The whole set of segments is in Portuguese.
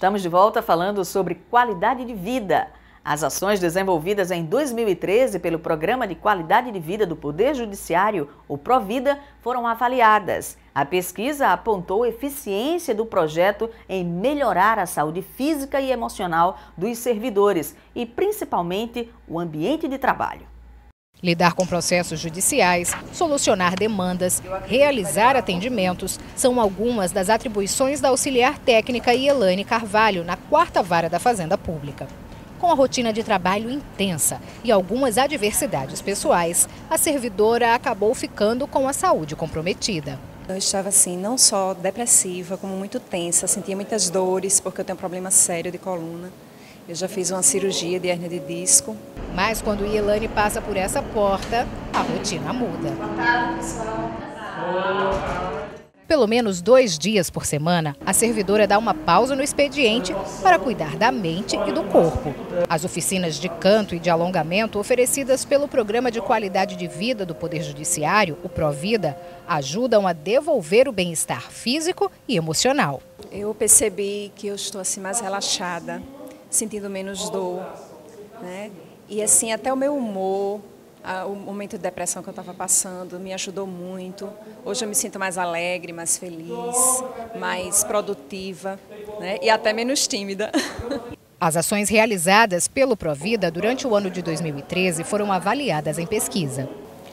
Estamos de volta falando sobre qualidade de vida. As ações desenvolvidas em 2013 pelo Programa de Qualidade de Vida do Poder Judiciário, o Provida, foram avaliadas. A pesquisa apontou a eficiência do projeto em melhorar a saúde física e emocional dos servidores e, principalmente, o ambiente de trabalho. Lidar com processos judiciais, solucionar demandas, realizar atendimentos são algumas das atribuições da auxiliar técnica Ielane Carvalho na 4ª Vara da Fazenda Pública. Com a rotina de trabalho intensa e algumas adversidades pessoais, a servidora acabou ficando com a saúde comprometida. Eu estava assim, não só depressiva, como muito tensa, sentia muitas dores, porque eu tenho um problema sério de coluna. Eu já fiz uma cirurgia de hérnia de disco. Mas quando Ielane passa por essa porta, a rotina muda. Boa tarde, pessoal. Pelo menos 2 dias por semana, a servidora dá uma pausa no expediente para cuidar da mente e do corpo. As oficinas de canto e de alongamento oferecidas pelo Programa de Qualidade de Vida do Poder Judiciário, o Provida, ajudam a devolver o bem-estar físico e emocional. Eu percebi que eu estou assim mais relaxada, sentindo menos dor, né? E assim até o meu humor, o momento de depressão que eu estava passando me ajudou muito. Hoje eu me sinto mais alegre, mais feliz, mais produtiva, né? E até menos tímida. As ações realizadas pelo Provida durante o ano de 2013 foram avaliadas em pesquisa.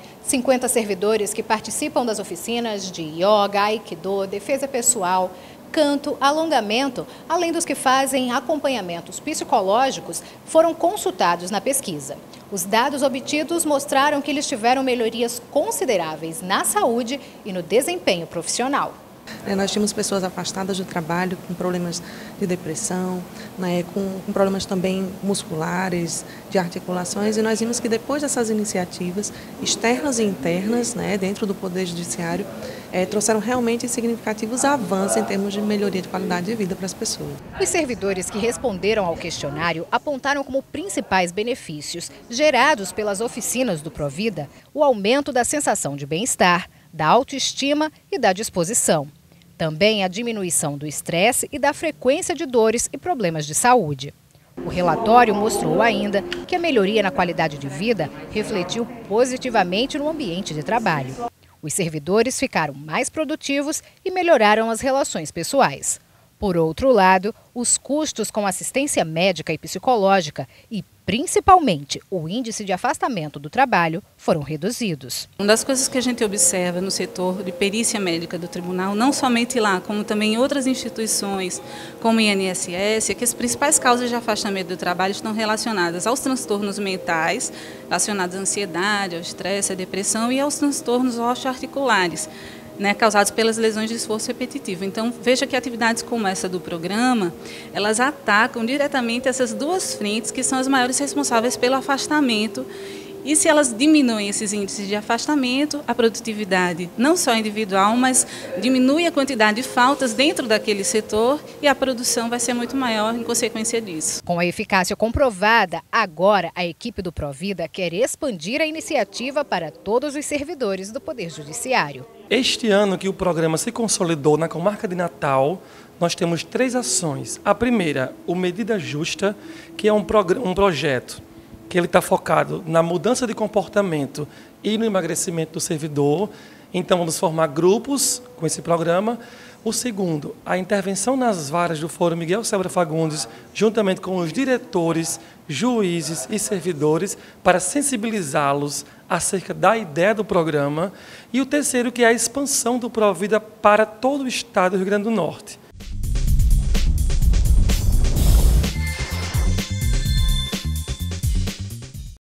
50 servidores que participam das oficinas de yoga, aikido, defesa pessoal, canto, alongamento, além dos que fazem acompanhamentos psicológicos, foram consultados na pesquisa. Os dados obtidos mostraram que eles tiveram melhorias consideráveis na saúde e no desempenho profissional. Nós tínhamos pessoas afastadas do trabalho com problemas de depressão, né, com problemas também musculares, de articulações, e nós vimos que depois dessas iniciativas externas e internas, né, dentro do Poder Judiciário, trouxeram realmente significativos avanços em termos de melhoria de qualidade de vida para as pessoas. Os servidores que responderam ao questionário apontaram como principais benefícios gerados pelas oficinas do Provida o aumento da sensação de bem-estar, da autoestima e da disposição. Também a diminuição do estresse e da frequência de dores e problemas de saúde. O relatório mostrou ainda que a melhoria na qualidade de vida refletiu positivamente no ambiente de trabalho. Os servidores ficaram mais produtivos e melhoraram as relações pessoais. Por outro lado, os custos com assistência médica e psicológica e, principalmente, o índice de afastamento do trabalho foram reduzidos. Uma das coisas que a gente observa no setor de perícia médica do tribunal, não somente lá, como também em outras instituições, como o INSS, é que as principais causas de afastamento do trabalho estão relacionadas aos transtornos mentais, relacionados à ansiedade, ao estresse, à depressão e aos transtornos osteoarticulares, né, causados pelas lesões de esforço repetitivo. Então, veja que atividades como essa do programa, elas atacam diretamente essas duas frentes que são as maiores responsáveis pelo afastamento. E se elas diminuem esses índices de afastamento, a produtividade não só individual, mas diminui a quantidade de faltas dentro daquele setor e a produção vai ser muito maior em consequência disso. Com a eficácia comprovada, agora a equipe do Provida quer expandir a iniciativa para todos os servidores do Poder Judiciário. Este ano que o programa se consolidou na comarca de Natal, nós temos 3 ações. A primeira, o Medida Justa, que é um projeto que ele está focado na mudança de comportamento e no emagrecimento do servidor. Então, vamos formar grupos com esse programa. O segundo, a intervenção nas varas do Fórum Miguel Seabra Fagundes, juntamente com os diretores, juízes e servidores, para sensibilizá-los acerca da ideia do programa. E o terceiro, que é a expansão do Provida para todo o estado do Rio Grande do Norte.